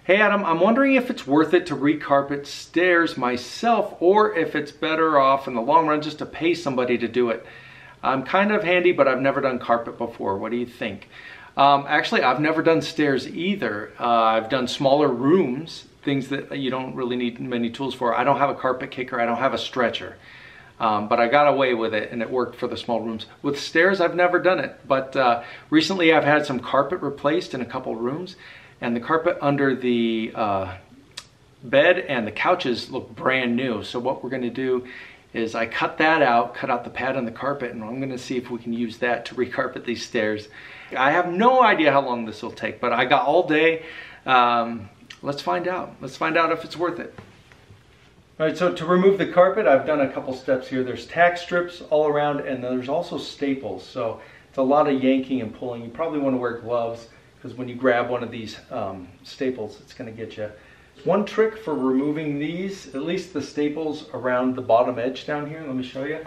Hey Adam, I'm wondering if it's worth it to recarpet stairs myself or if it's better off in the long run just to pay somebody to do it. I'm kind of handy, but I've never done carpet before. What do you think? Actually, I've never done stairs either. I've done smaller rooms, things that you don't really need many tools for. I don't have a carpet kicker, I don't have a stretcher. But I got away with it and it worked for the small rooms. With stairs, I've never done it. But recently I've had some carpet replaced in a couple rooms, and the carpet under the bed and the couches look brand new. So what we're gonna do is I cut that out, cut out the pad on the carpet, and I'm gonna see if we can use that to recarpet these stairs. I have no idea how long this will take, but I got all day. Let's find out. Let's find out if it's worth it. All right, so to remove the carpet, I've done a couple steps here. There's tack strips all around, and there's also staples. So it's a lot of yanking and pulling. You probably want to wear gloves, because when you grab one of these staples, it's going to get you. One trick for removing these, at least the staples around the bottom edge down here, let me show you.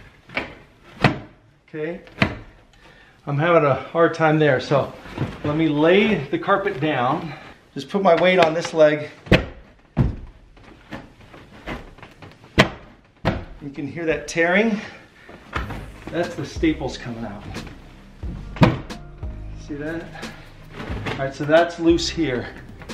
Okay, I'm having a hard time there, so let me lay the carpet down. Just put my weight on this leg. You can hear that tearing. That's the staples coming out. See that? All right, so that's loose here.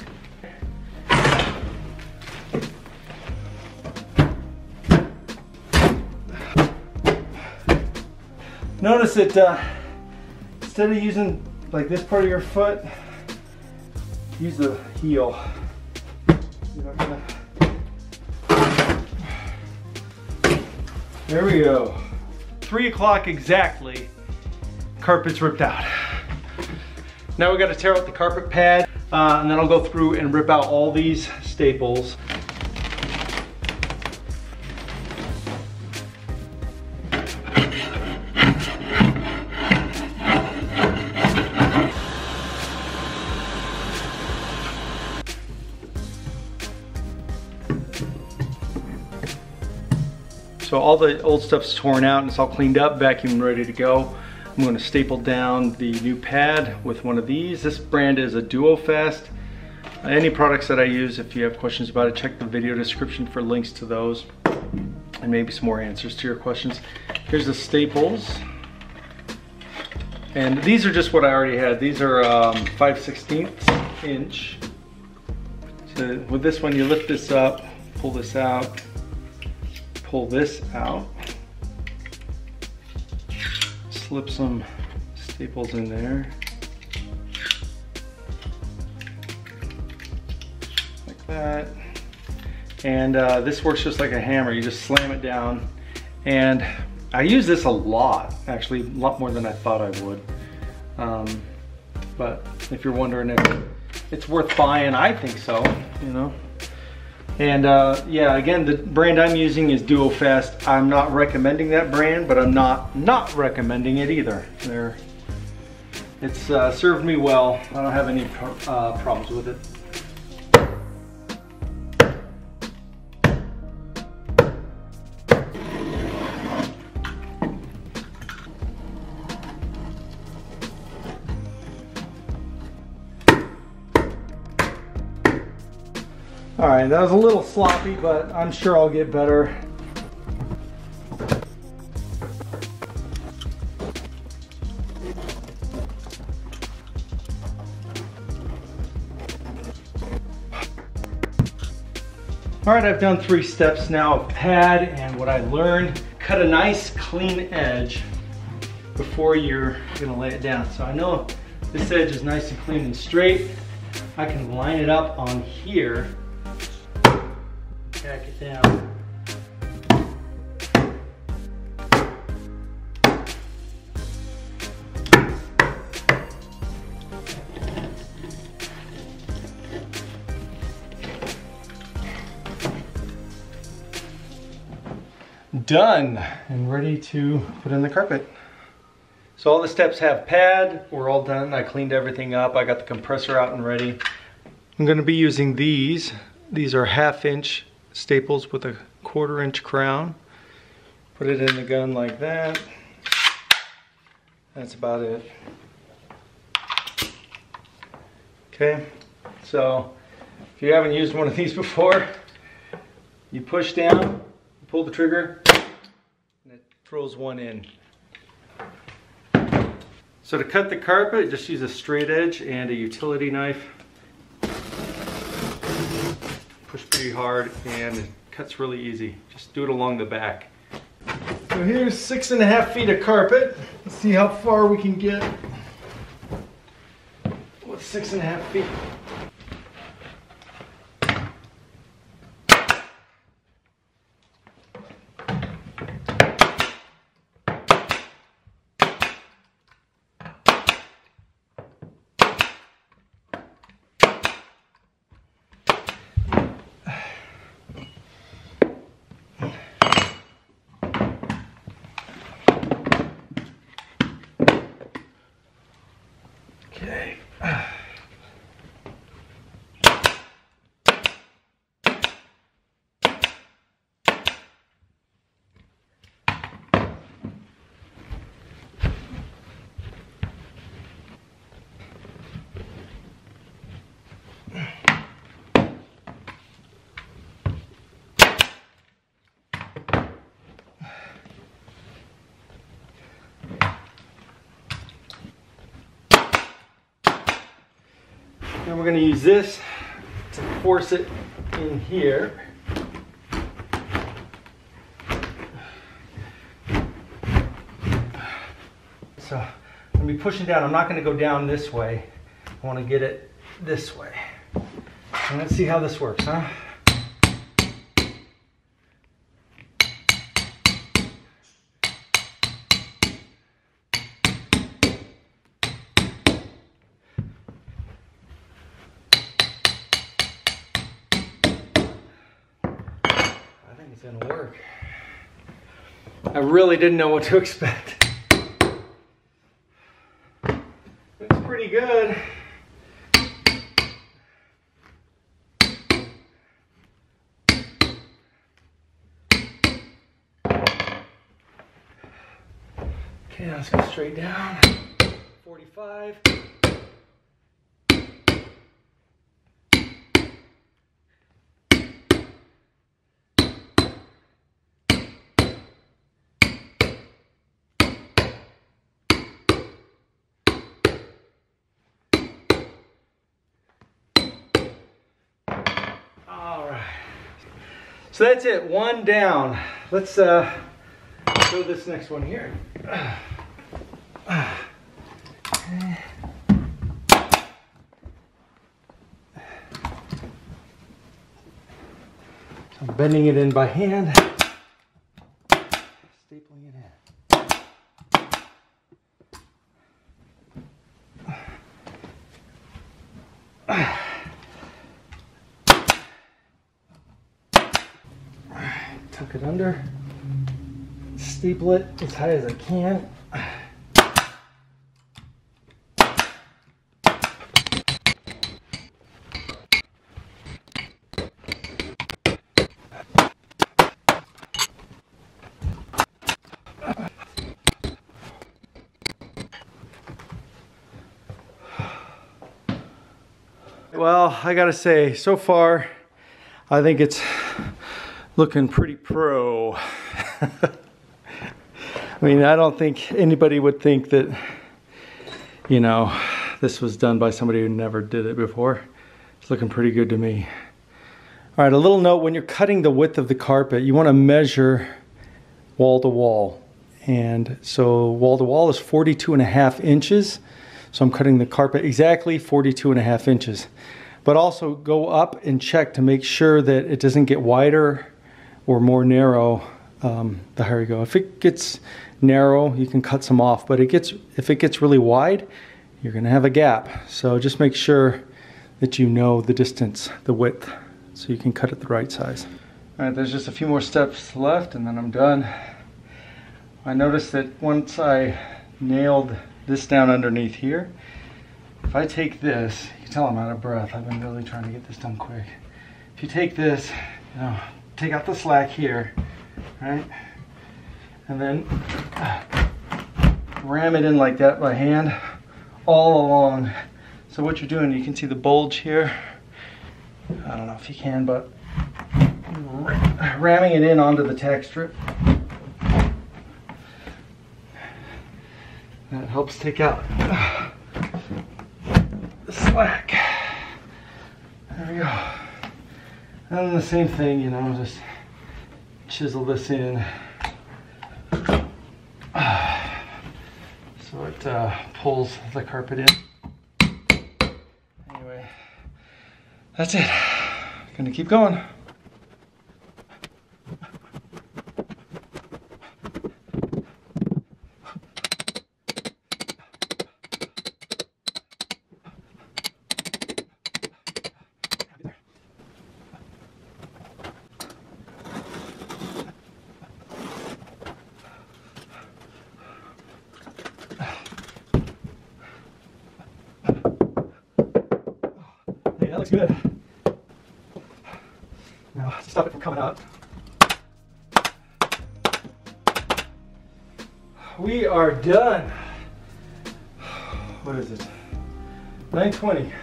Notice that instead of using like this part of your foot, use the heel. You're not gonna... There we go. 3 o'clock exactly, carpet's ripped out. Now we got to tear out the carpet pad, and then I'll go through and rip out all these staples. So all the old stuff's torn out and it's all cleaned up, vacuumed and ready to go. I'm going to staple down the new pad with one of these. This brand is a Duofast. Any products that I use, if you have questions about it, check the video description for links to those and maybe some more answers to your questions. Here's the staples. And these are just what I already had. These are 5/16 inch. So with this one, you lift this up, pull this out, pull this out, slip some staples in there, like that. And this works just like a hammer. You just slam it down. And I use this a lot, actually, a lot more than I thought I would. But if you're wondering if it's worth buying, I think so, you know. And yeah, again, the brand I'm using is Duofast. I'm not recommending that brand, but I'm not recommending it either. It's served me well. I don't have any problems with it. All right, that was a little sloppy, but I'm sure I'll get better. All right, I've done 3 steps now of pad, and what I learned, cut a nice clean edge before you're gonna lay it down. So I know this edge is nice and clean and straight. I can line it up on here. Tack it down. Done and ready to put in the carpet. So all the steps have pad. We're all done. I cleaned everything up. I got the compressor out and ready. I'm going to be using these. These are 1/2 inch staples with a 1/4 inch crown. Put it in the gun like that. That's about it. Okay, so If you haven't used one of these before, you push down, pull the trigger, and it throws one in. So to cut the carpet, just use a straight edge and a utility knife. Push pretty hard and it cuts really easy. Just do it along the back. So here's 6.5 feet of carpet. Let's see how far we can get with 6.5 feet. Okay. And we're going to use this to force it in here. So I'm going to be pushing down. I'm not going to go down this way. I want to get it this way. And let's see how this works, huh? It's gonna work. I really didn't know what to expect. It's pretty good. Okay, let's go straight down. 45. So that's it, one down. Let's go this next one here. Okay. I'm bending it in by hand, stapling it in. Tuck it under, staple it as high as I can. Well, I gotta say, so far, I think it's looking pretty pro. I mean, I don't think anybody would think that, you know, this was done by somebody who never did it before. It's looking pretty good to me. All right, a little note, when you're cutting the width of the carpet, you want to measure wall to wall. And so wall to wall is 42.5 inches. So I'm cutting the carpet exactly 42.5 inches. But also go up and check to make sure that it doesn't get wider or more narrow the higher you go. If it gets narrow, you can cut some off, but if it gets really wide, you're gonna have a gap. So just make sure that you know the distance, the width, so you can cut it the right size. All right, there's just a few more steps left and then I'm done. I noticed that once I nailed this down underneath here, if I take this, you can tell I'm out of breath. I've been really trying to get this done quick. If you take this, you know, take out the slack here, right? And then ram it in like that by hand all along. So what you're doing, you can see the bulge here. I don't know if you can, but ramming it in onto the tack strip. That helps take out the slack. There we go. And then the same thing, you know, just chisel this in. So it pulls the carpet in. Anyway, that's it. Gonna keep going. That looks good. Now, to stop it from coming out, we are done. What is it? 9:20.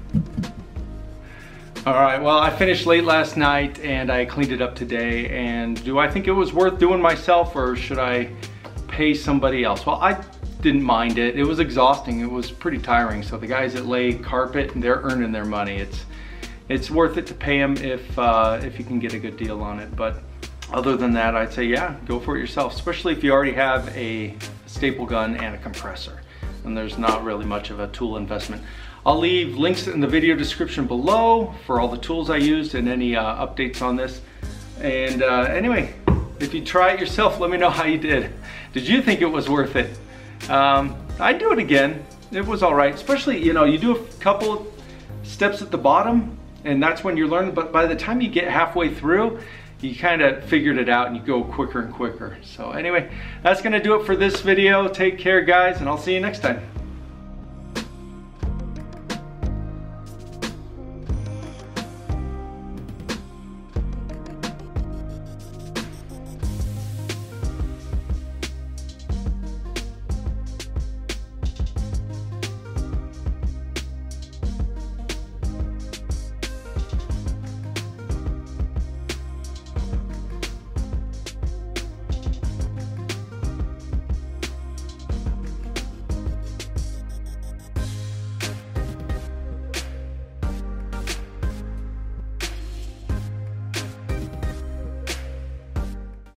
All right, well, I finished late last night and I cleaned it up today. And do I think it was worth doing myself, or should I pay somebody else? Well, I didn't mind it. It was exhausting. It was pretty tiring. So the guys that lay carpet, they're earning their money. It's worth it to pay them if you can get a good deal on it. But other than that, I'd say, yeah, go for it yourself, especially if you already have a staple gun and a compressor. And there's not really much of a tool investment. I'll leave links in the video description below for all the tools I used and any updates on this. And anyway, if you try it yourself, let me know how you did. Did you think it was worth it? I'd do it again. It was all right, especially, you know, you do a couple steps at the bottom and that's when you're learning, but by the time you get halfway through, you kind of figured it out and you go quicker and quicker. So anyway, that's gonna do it for this video. Take care, guys, and I'll see you next time.